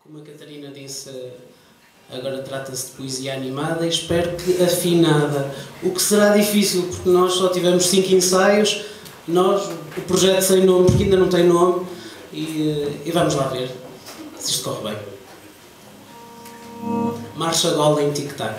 Como a Catarina disse, agora trata-se de poesia animada e espero que afinada, o que será difícil porque nós só tivemos 5 ensaios, o projeto sem nome porque ainda não tem nome e vamos lá ver se isto corre bem. Marcha Gola em tic-tac.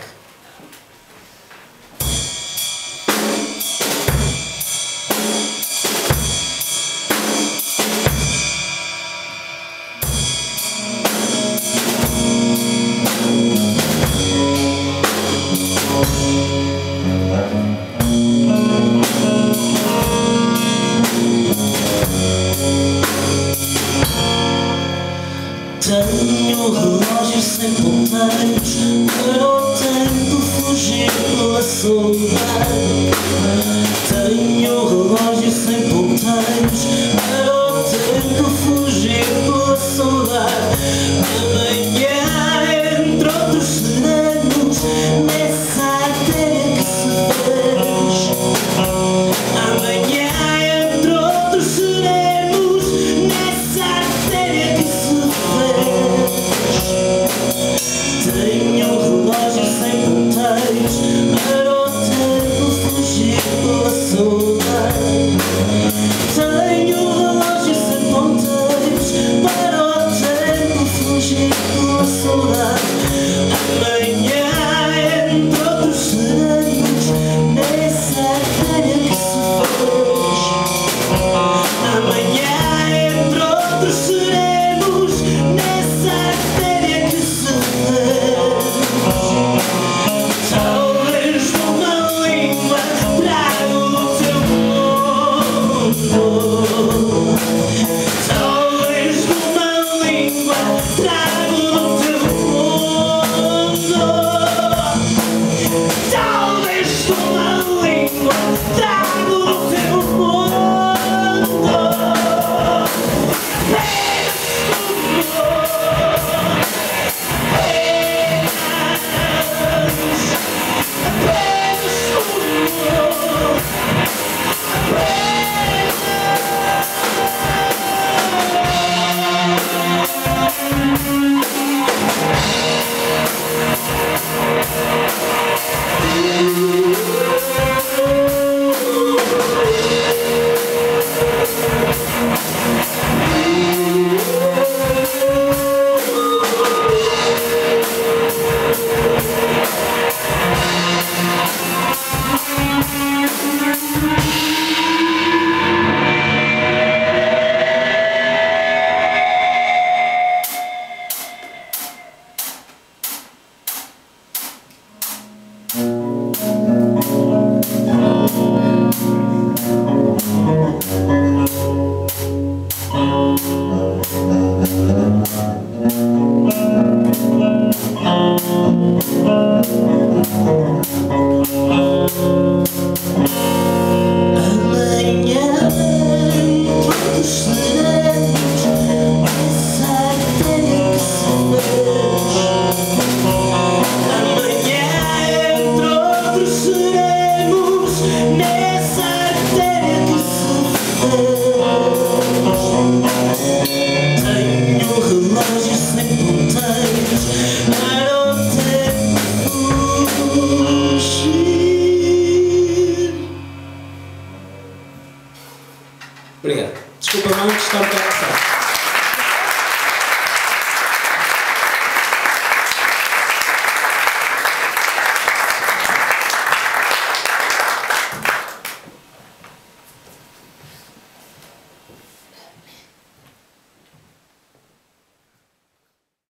Tenho um relógio sem ponteiros para o tempo fugir pela soledade. Tenho um relógio sem ponteiros para o tempo fugir pela saudade. Amanhã, entre outros serenos, nessa artéria que se fez. Amanhã, entre outros serenos, nessa artéria que se tenho um relógio sem ponteiros para o tempo fugir pela saudade. Tenho um relógio sem ponteiros para o tempo fugir pela saudade. Amanhã, entre outros serenos, nessa artéria que se fez. Amanhã, entre outros serenos, nessa artéria que se fez. Talvez uma língua traga o teu mundo. Talvez uma língua traga